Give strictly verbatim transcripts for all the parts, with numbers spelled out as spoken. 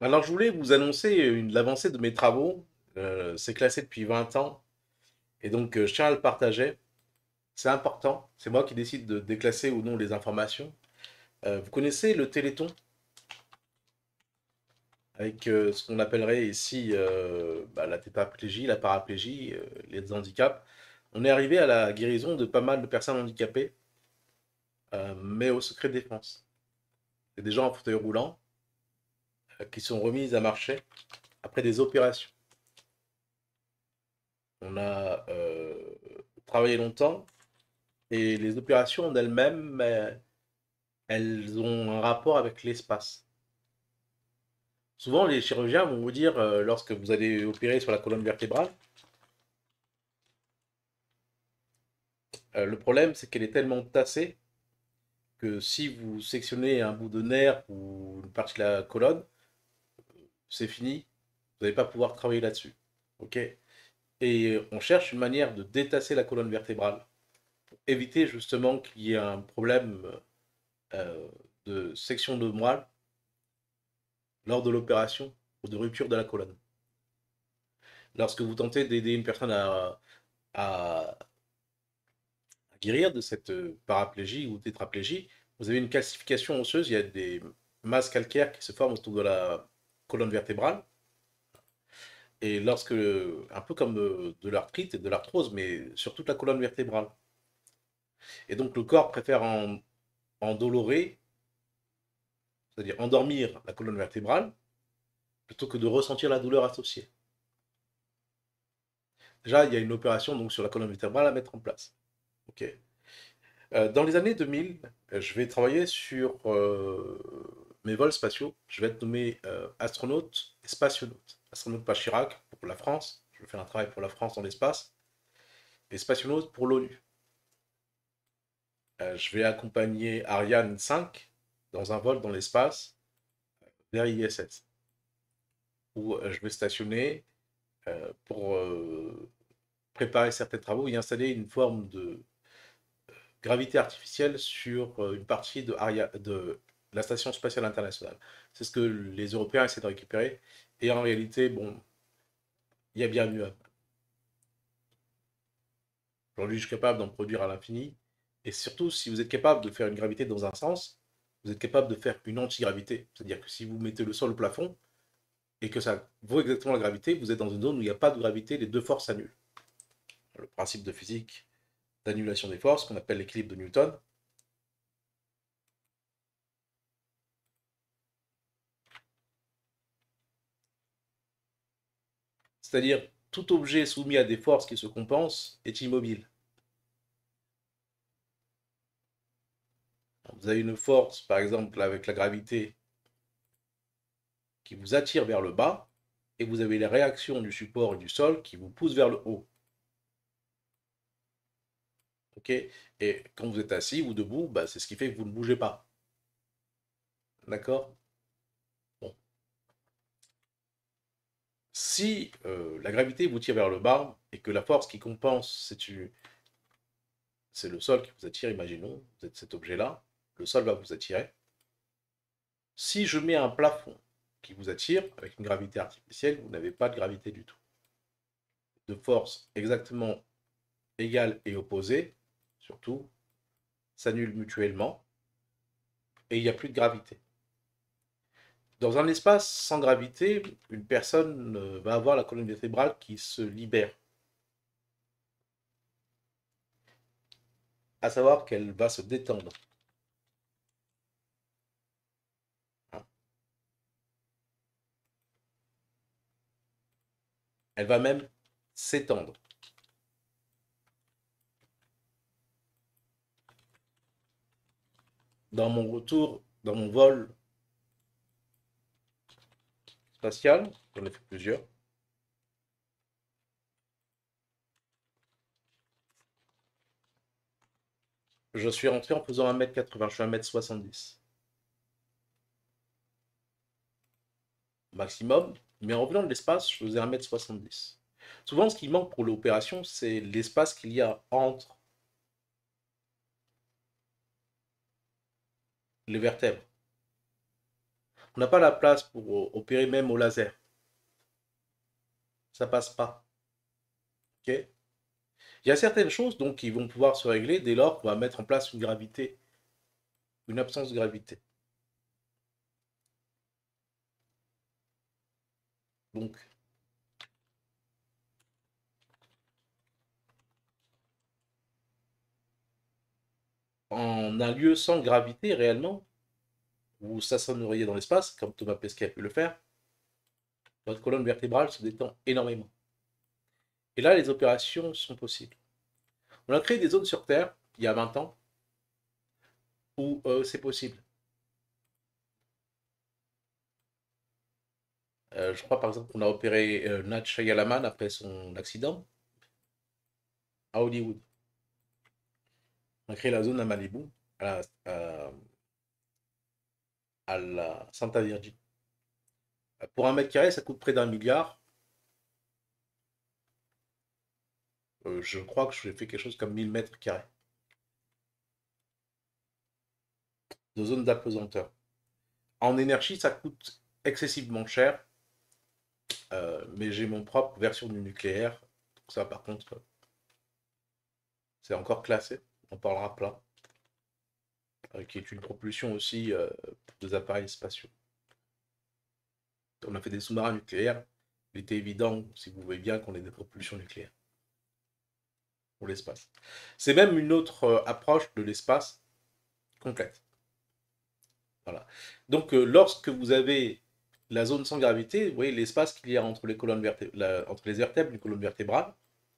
Alors, je voulais vous annoncer une, l'avancée de mes travaux. Euh, c'est classé depuis vingt ans et donc euh, je tiens à le partager. C'est important. C'est moi qui décide de déclasser ou non les informations. Euh, vous connaissez le Téléthon avec euh, ce qu'on appellerait ici euh, bah, la tétraplégie, la paraplégie, euh, les handicaps. On est arrivé à la guérison de pas mal de personnes handicapées, euh, mais au secret de défense. C'est des gens en fauteuil roulant euh, qui sont remis à marcher après des opérations. On a euh, travaillé longtemps. Et les opérations en elles-mêmes, euh, elles ont un rapport avec l'espace. Souvent, les chirurgiens vont vous dire, euh, lorsque vous allez opérer sur la colonne vertébrale, euh, le problème, c'est qu'elle est tellement tassée que si vous sectionnez un bout de nerf ou une partie de la colonne, c'est fini, vous n'allez pas pouvoir travailler là-dessus. Ok. Et on cherche une manière de détasser la colonne vertébrale pour éviter justement qu'il y ait un problème euh, de section de moelle lors de l'opération ou de rupture de la colonne. Lorsque vous tentez d'aider une personne à, à, à guérir de cette euh, paraplégie ou tétraplégie, vous avez une calcification osseuse, il y a des masses calcaires qui se forment autour de la colonne vertébrale. Et lorsque, un peu comme de, de l'arthrite et de l'arthrose, mais sur toute la colonne vertébrale. Et donc le corps préfère en, endolorer, c'est-à-dire endormir la colonne vertébrale, plutôt que de ressentir la douleur associée. Déjà, il y a une opération donc sur la colonne vertébrale à mettre en place. Ok. Euh, dans les années deux mille, euh, je vais travailler sur euh, mes vols spatiaux. Je vais être nommé euh, astronaute et spationaute. Astronaute pas Chirac pour la France. Je vais faire un travail pour la France dans l'espace. Et spationaute pour l'ONU. Euh, je vais accompagner Ariane cinq dans un vol dans l'espace vers I S S. Où euh, je vais stationner euh, pour euh, préparer certains travaux et installer une forme de gravité artificielle sur euh, une partie de, Aria- de la Station spatiale internationale. C'est ce que les Européens essaient de récupérer. Et en réalité, bon, il y a bien mieux. Aujourd'hui, je suis capable d'en produire à l'infini. Et surtout, si vous êtes capable de faire une gravité dans un sens, vous êtes capable de faire une antigravité. C'est-à-dire que si vous mettez le sol au plafond et que ça vaut exactement la gravité, vous êtes dans une zone où il n'y a pas de gravité, les deux forces s'annulent. Le principe de physique d'annulation des forces, qu'on appelle l'équilibre de Newton. C'est-à-dire, tout objet soumis à des forces qui se compensent est immobile. Vous avez une force, par exemple, avec la gravité, qui vous attire vers le bas, et vous avez les réactions du support et du sol qui vous poussent vers le haut. Ok. Et quand vous êtes assis ou debout, bah, c'est ce qui fait que vous ne bougez pas. D'accord. Bon. Si euh, la gravité vous tire vers le bas et que la force qui compense, c'est c'est le sol qui vous attire, imaginons, vous êtes cet objet-là, le sol va vous attirer. Si je mets un plafond qui vous attire, avec une gravité artificielle, vous n'avez pas de gravité du tout. De force exactement égales et opposées, surtout, s'annulent mutuellement, et il n'y a plus de gravité. Dans un espace sans gravité, une personne euh, va avoir la colonne vertébrale qui se libère, à savoir qu'elle va se détendre. Elle va même s'étendre. Dans mon retour, dans mon vol spatial, j'en ai fait plusieurs, je suis rentré en faisant un mètre quatre-vingts, je suis un mètre soixante-dix maximum, mais en revenant de l'espace, je faisais un mètre soixante-dix. Souvent, ce qui manque pour l'opération, c'est l'espace qu'il y a entre les vertèbres. On n'a pas la place pour opérer même au laser. Ça passe pas. Ok. Il y a certaines choses donc qui vont pouvoir se régler dès lors qu'on va mettre en place une gravité, une absence de gravité. Donc, en un lieu sans gravité réellement, où ça s'ennuierait dans l'espace, comme Thomas Pesquet a pu le faire, votre colonne vertébrale se détend énormément. Et là, les opérations sont possibles. On a créé des zones sur Terre, il y a vingt ans, où euh, c'est possible. Euh, je crois par exemple qu'on a opéré euh, Nat Shyamalan après son accident à Hollywood. On a créé la zone à Malibu, à la, à- à la Santa Virgin. Pour un mètre carré, ça coûte près d'un milliard. Euh, je crois que j'ai fait quelque chose comme mille mètres carrés de zone d'apesanteur. En énergie, ça coûte excessivement cher, euh, mais j'ai mon propre version du nucléaire. Donc ça, par contre, c'est encore classé. On parlera plat, euh, qui est une propulsion aussi euh, des appareils spatiaux. On a fait des sous-marins nucléaires. Il était évident, si vous voyez bien, qu'on ait des propulsions nucléaires pour l'espace. C'est même une autre euh, approche de l'espace complète. Voilà. Donc, euh, lorsque vous avez la zone sans gravité, vous voyez l'espace qu'il y a entre les colonnes verté- la- entre les vertèbres, les colonnes vertébrales,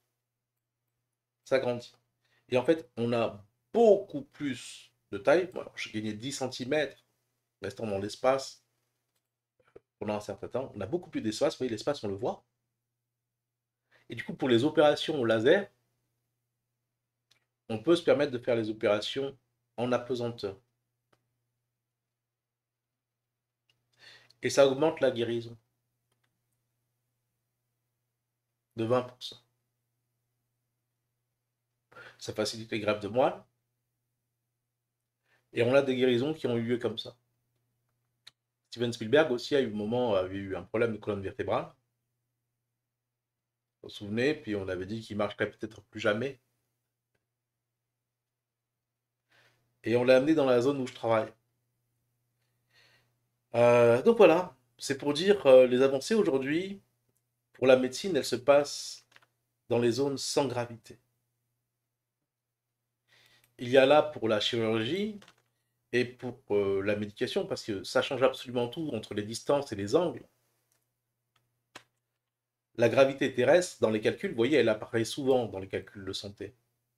ça grandit. Et en fait, on a beaucoup plus de taille. Bon, alors, j'ai gagné dix centimètres restant dans l'espace pendant un certain temps. On a beaucoup plus d'espace. Vous voyez, l'espace, on le voit. Et du coup, pour les opérations au laser, on peut se permettre de faire les opérations en apesanteur. Et ça augmente la guérison de vingt pour cent. Ça facilite les greffes de moelle. Et on a des guérisons qui ont eu lieu comme ça. Steven Spielberg aussi a eu un moment, avait eu un problème de colonne vertébrale. Vous vous souvenez, puis on avait dit qu'il marcherait peut-être plus jamais. Et on l'a amené dans la zone où je travaille. Euh, donc voilà, c'est pour dire euh, les avancées aujourd'hui, pour la médecine, elles se passent dans les zones sans gravité. Il y a là pour la chirurgie et pour euh, la médication, parce que ça change absolument tout entre les distances et les angles. La gravité terrestre, dans les calculs, vous voyez, elle apparaît souvent dans les calculs de santé.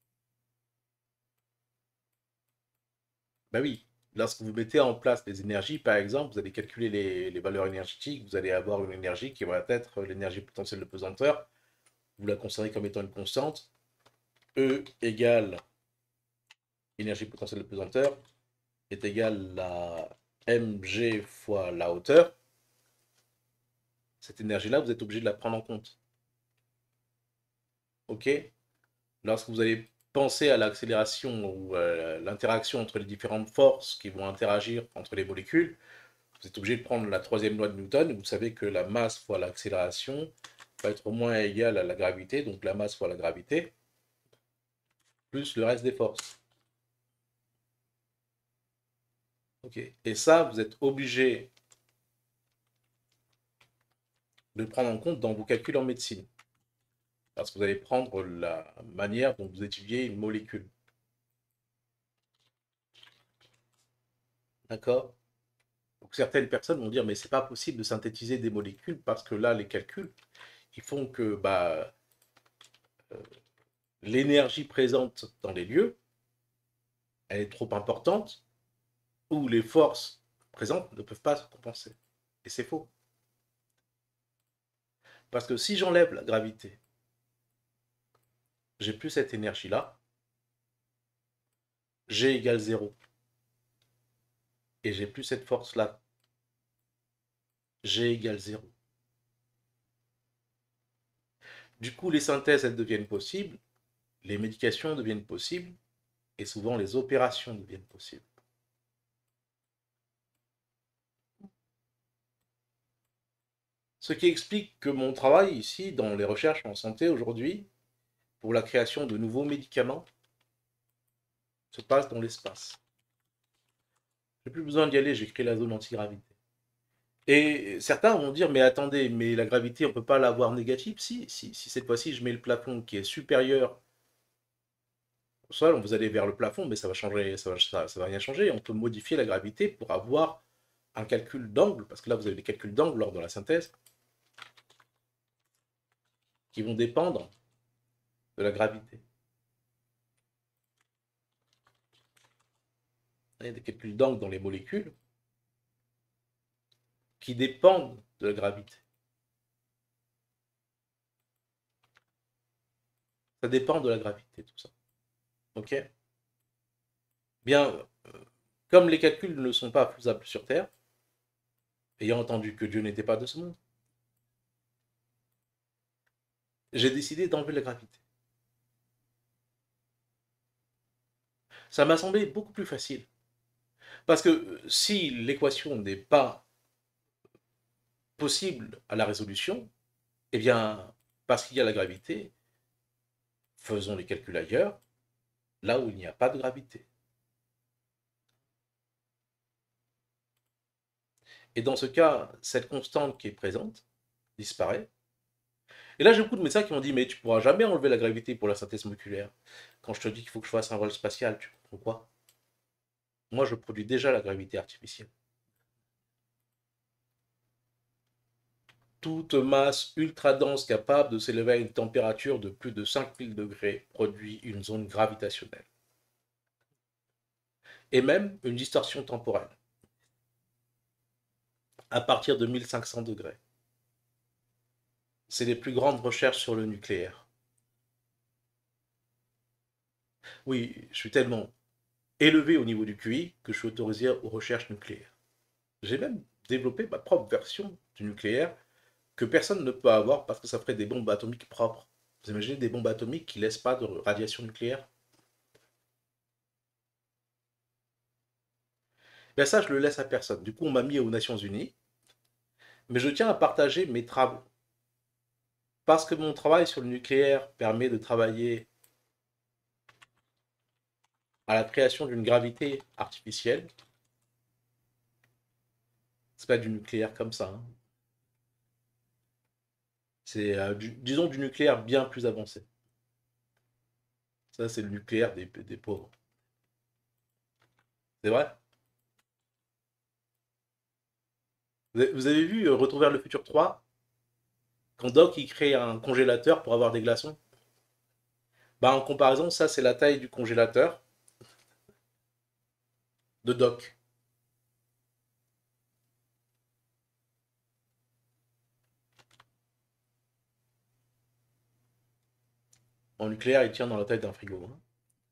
Ben oui, lorsque vous mettez en place des énergies, par exemple, vous allez calculer les, les valeurs énergétiques, vous allez avoir une énergie qui va être l'énergie potentielle de pesanteur, vous la considérez comme étant une constante, E égale énergie potentielle de pesanteur est égale à mg fois la hauteur. Cette énergie-là, vous êtes obligé de la prendre en compte. OK? Lorsque vous allez penser à l'accélération ou à l'interaction entre les différentes forces qui vont interagir entre les molécules, vous êtes obligé de prendre la troisième loi de Newton. Vous savez que la masse fois l'accélération va être au moins égale à la gravité, donc la masse fois la gravité, plus le reste des forces. OK. Et ça, vous êtes obligé de le prendre en compte dans vos calculs en médecine. Parce que vous allez prendre la manière dont vous étudiez une molécule. D'accord? Donc certaines personnes vont dire, mais c'est pas possible de synthétiser des molécules parce que là, les calculs, ils font que bah, euh, l'énergie présente dans les lieux, elle est trop importante, ou les forces présentes ne peuvent pas se compenser. Et c'est faux. Parce que si j'enlève la gravité, j'ai plus cette énergie-là, G égale zéro. Et j'ai plus cette force-là, G égale zéro. Du coup, les synthèses, elles deviennent possibles, les médications deviennent possibles, et souvent les opérations deviennent possibles. Ce qui explique que mon travail ici, dans les recherches en santé aujourd'hui, pour la création de nouveaux médicaments, se passe dans l'espace. J'ai plus besoin d'y aller, j'ai créé la zone antigravité. Et certains vont dire, mais attendez, mais la gravité, on ne peut pas l'avoir négative. Si, si, si cette fois-ci je mets le plafond qui est supérieur au sol, vous allez vers le plafond, mais ça va changer, ça va, ça, ça va rien changer. On peut modifier la gravité pour avoir un calcul d'angle, parce que là vous avez des calculs d'angle lors de la synthèse, qui vont dépendre de la gravité. Il y a des calculs d'angle dans les molécules qui dépendent de la gravité. Ça dépend de la gravité, tout ça. Ok? Bien, euh, comme les calculs ne sont pas faisables sur Terre, ayant entendu que Dieu n'était pas de ce monde, j'ai décidé d'enlever la gravité. Ça m'a semblé beaucoup plus facile. Parce que euh, si l'équation n'est pas possible à la résolution, eh bien, parce qu'il y a la gravité, faisons les calculs ailleurs, là où il n'y a pas de gravité. Et dans ce cas, cette constante qui est présente disparaît. Et là, j'ai beaucoup de médecins qui m'ont dit, mais tu ne pourras jamais enlever la gravité pour la synthèse moléculaire. Quand je te dis qu'il faut que je fasse un vol spatial, tu comprends quoi? Moi, je produis déjà la gravité artificielle. Toute masse ultra dense capable de s'élever à une température de plus de cinq mille degrés produit une zone gravitationnelle. Et même une distorsion temporelle à partir de mille cinq cents degrés. C'est les plus grandes recherches sur le nucléaire. Oui, je suis tellement élevé au niveau du Q I que je suis autorisé aux recherches nucléaires. J'ai même développé ma propre version du nucléaire que personne ne peut avoir parce que ça ferait des bombes atomiques propres. Vous imaginez des bombes atomiques qui ne laissent pas de radiation nucléaire? Ben ça, je le laisse à personne. Du coup, on m'a mis aux Nations Unies, mais je tiens à partager mes travaux. Parce que mon travail sur le nucléaire permet de travailler à la création d'une gravité artificielle. C'est pas du nucléaire comme ça, hein. C'est, euh, du- disons, du nucléaire bien plus avancé. Ça, c'est le nucléaire des, des pauvres. C'est vrai? Vous avez, vous avez vu euh, Retour vers le futur trois, quand Doc il crée un congélateur pour avoir des glaçons? Bah, en comparaison, ça, c'est la taille du congélateur de Doc. En nucléaire, il tient dans la taille d'un frigo, hein.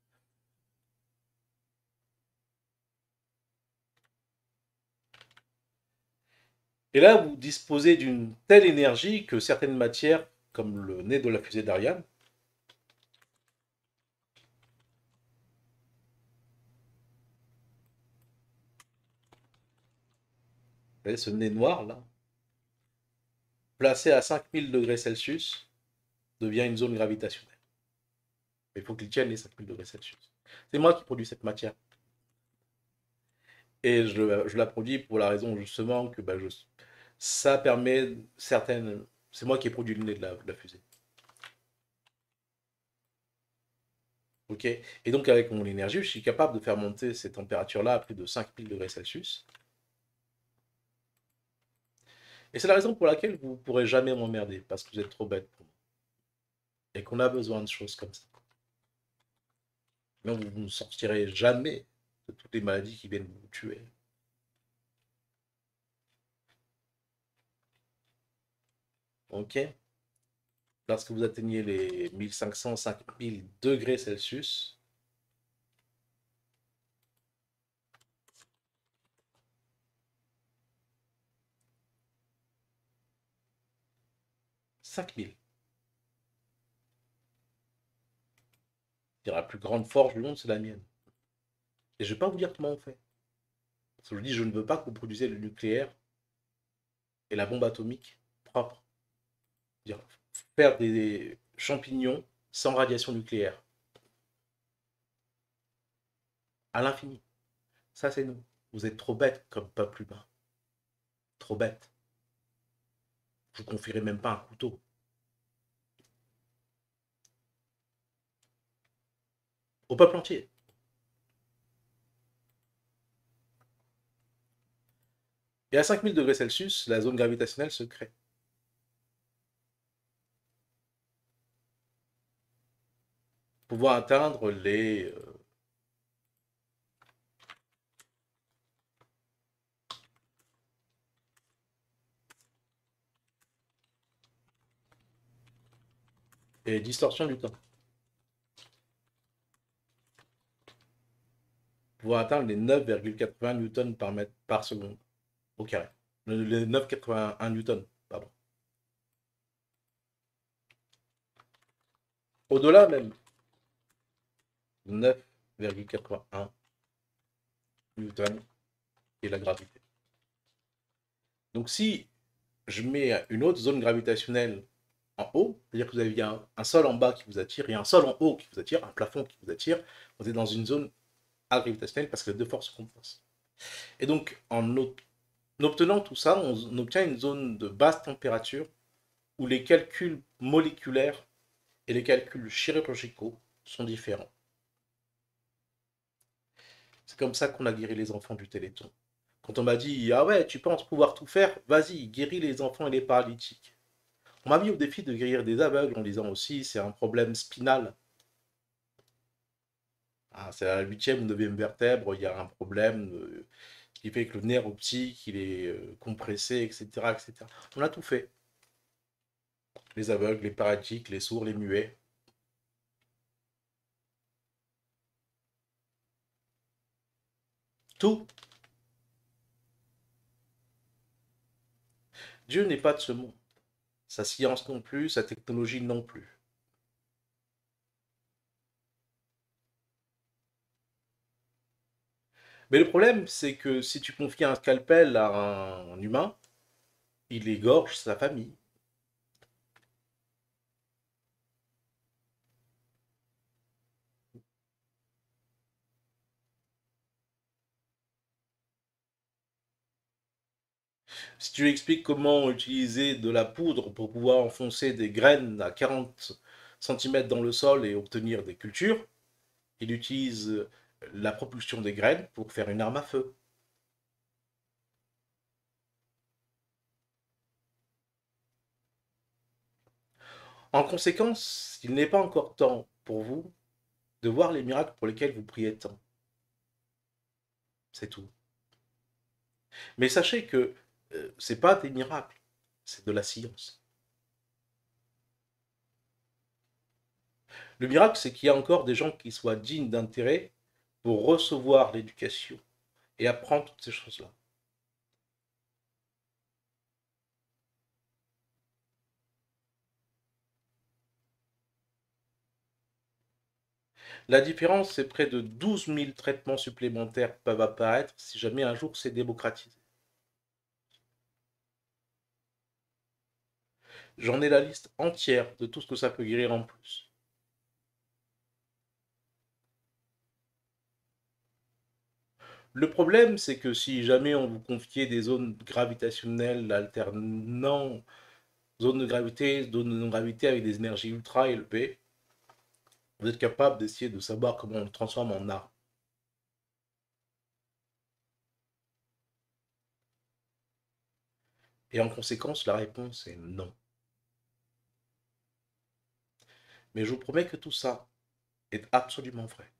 Et là, vous disposez d'une telle énergie que certaines matières, comme le nez de la fusée d'Ariane, vous voyez, ce nez noir là, placé à cinq mille degrés Celsius, devient une zone gravitationnelle. Mais il faut qu'il tienne les cinq mille degrés Celsius. C'est moi qui produis cette matière. Et je, je la produis pour la raison justement que bah, je, ça permet certaines. C'est moi qui ai produit le nez de la, de la fusée. Ok. Et donc avec mon énergie, je suis capable de faire monter ces températures-là à plus de cinq mille degrés Celsius. Et c'est la raison pour laquelle vous ne pourrez jamais m'emmerder, parce que vous êtes trop bête pour moi. Et qu'on a besoin de choses comme ça. Non, vous ne sortirez jamais de toutes les maladies qui viennent vous tuer. Ok? Lorsque vous atteignez les mille cinq cents, cinq mille degrés Celsius, cinq mille. La plus grande forge du monde, c'est la mienne. Et je ne vais pas vous dire comment on fait. Parce que je dis, je ne veux pas que vous produisiez le nucléaire et la bombe atomique propre. Dire, faire des champignons sans radiation nucléaire. À l'infini. Ça, c'est nous. Vous êtes trop bêtes comme peuple humain. Trop bêtes. Je vous confierai même pas un couteau. Au peuple entier. Et à cinq mille degrés Celsius, la zone gravitationnelle se crée. Pouvoir atteindre les... euh, les distorsions du temps. Pouvoir atteindre les neuf virgule quatre-vingts newtons par mètre par seconde au carré. Le- Les neuf virgule quatre-vingt-un newtons, pardon. Au-delà même, neuf virgule quatre-vingt-un newtons et la gravité. Donc si je mets une autre zone gravitationnelle en haut, c'est-à-dire que vous avez un, un sol en bas qui vous attire et un sol en haut qui vous attire, un plafond qui vous attire, vous êtes dans une zone gravitationnelle parce que les deux forces se compensent. Et donc, en obtenant tout ça, on obtient une zone de basse température où les calculs moléculaires et les calculs chirurgicaux sont différents. C'est comme ça qu'on a guéri les enfants du Téléthon. Quand on m'a dit ah ouais, tu penses pouvoir tout faire, vas-y, guéris les enfants et les paralytiques. On m'a mis au défi de guérir des aveugles en disant aussi c'est un problème spinal. Ah, c'est à la huitième ou neuvième vertèbre, il y a un problème euh, qui fait que le nerf optique il est euh, compressé, et cetera, et cetera. On a tout fait. Les aveugles, les paralytiques, les sourds, les muets. Tout. Dieu n'est pas de ce monde. Sa science non plus, sa technologie non plus. Mais le problème, c'est que si tu confies un scalpel à un humain, il égorge sa famille. Si tu lui expliques comment utiliser de la poudre pour pouvoir enfoncer des graines à quarante centimètres dans le sol et obtenir des cultures, il utilise la propulsion des graines pour faire une arme à feu. En conséquence, il n'est pas encore temps pour vous de voir les miracles pour lesquels vous priez tant. C'est tout. Mais sachez que euh, c'est pas des miracles, c'est de la science. Le miracle, c'est qu'il y a encore des gens qui soient dignes d'intérêt pour recevoir l'éducation et apprendre toutes ces choses-là. La différence, c'est près de douze mille traitements supplémentaires peuvent apparaître si jamais un jour c'est démocratisé. J'en ai la liste entière de tout ce que ça peut guérir en plus. Le problème, c'est que si jamais on vous confiait des zones gravitationnelles alternant zone de gravité, zone de non-gravité avec des énergies ultra élevées, vous êtes capable d'essayer de savoir comment on le transforme en art. Et en conséquence, la réponse est non. Mais je vous promets que tout ça est absolument vrai.